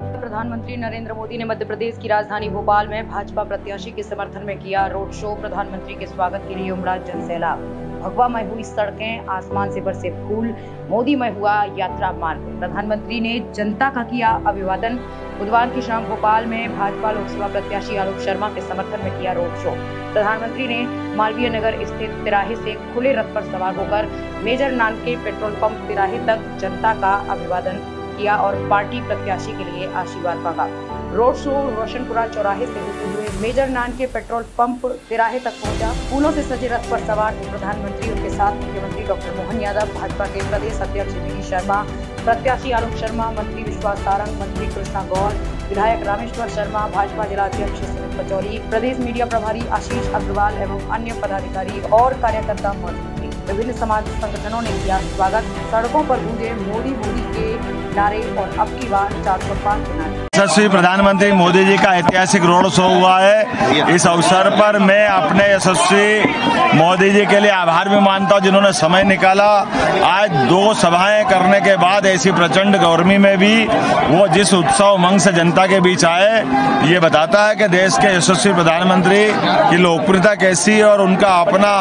प्रधानमंत्री नरेंद्र मोदी ने मध्य प्रदेश की राजधानी भोपाल में भाजपा प्रत्याशी के समर्थन में किया रोड शो। प्रधानमंत्री के स्वागत के लिए उमड़ा जनसैलाब। भगवामय हुई सड़कें, आसमान से बरसे फूल, मोदीमय हुआ यात्रा मार्ग। प्रधानमंत्री ने जनता का किया अभिवादन। बुधवार की शाम भोपाल में भाजपा लोकसभा प्रत्याशी आलोक शर्मा के समर्थन में किया रोड शो। प्रधानमंत्री ने मालवीय नगर स्थित तिराहे से खुले रथ पर सवार होकर मेजर नानके पेट्रोल पंप तिराहे तक जनता का अभिवादन किया और पार्टी प्रत्याशी के लिए आशीर्वाद मांगा। रोड शो रोशनपुरा चौराहे से होते हुए मेजर नानके पेट्रोल पंप तिराहे तक पहुंचा। फूलों से सजे रथ पर सवार प्रधानमंत्री, उनके साथ मुख्यमंत्री डॉक्टर मोहन यादव, भाजपा के प्रदेश अध्यक्ष वी शर्मा, प्रत्याशी आलोक शर्मा, मंत्री विश्वास सारंग, मंत्री कृष्णा गौर, विधायक रामेश्वर शर्मा, भाजपा जिला अध्यक्ष सुमित पचौरी, प्रदेश मीडिया प्रभारी आशीष अग्रवाल एवं अन्य पदाधिकारी और कार्यकर्ता मौजूद थे। विभिन्न समाज संगठनों ने किया स्वागत। सड़कों पर गूंजे मोदी मोदी के नारे और अब की बार 405 के नारे। यशस्वी प्रधानमंत्री मोदी जी का ऐतिहासिक रोड शो हुआ है। इस अवसर पर मैं अपने यशस्वी मोदी जी के लिए आभार भी मानता हूं, जिन्होंने समय निकाला। आज 2 सभाएं करने के बाद ऐसी प्रचंड गर्मी में भी वो जिस उत्साह उमंग से जनता के बीच आए, ये बताता है कि देश के यशस्वी प्रधानमंत्री की लोकप्रियता कैसी है और उनका अपना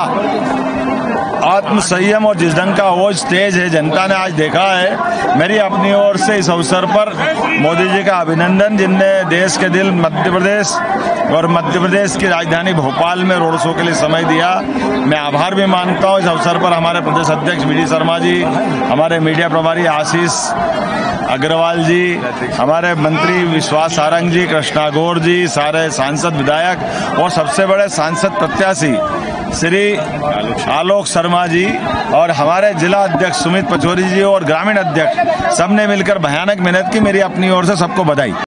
आत्म संयम और जिस ढंग का वो स्टेज है जनता ने आज देखा है। मेरी अपनी ओर से इस अवसर पर मोदी जी का अभिनंदन, जिनने देश के दिल मध्य प्रदेश और मध्य प्रदेश की राजधानी भोपाल में रोड शो के लिए समय दिया। मैं आभार भी मानता हूँ इस अवसर पर हमारे प्रदेश अध्यक्ष वी शर्मा जी, हमारे मीडिया प्रभारी आशीष अग्रवाल जी, हमारे मंत्री विश्वास सारंग जी, कृष्णा गौर जी, सारे सांसद विधायक और सबसे बड़े सांसद प्रत्याशी श्री आलोक शर्मा जी और हमारे जिला अध्यक्ष सुमित पचौरी जी और ग्रामीण अध्यक्ष सबने मिलकर भयानक मेहनत की। मेरी अपनी ओर से सबको बधाई।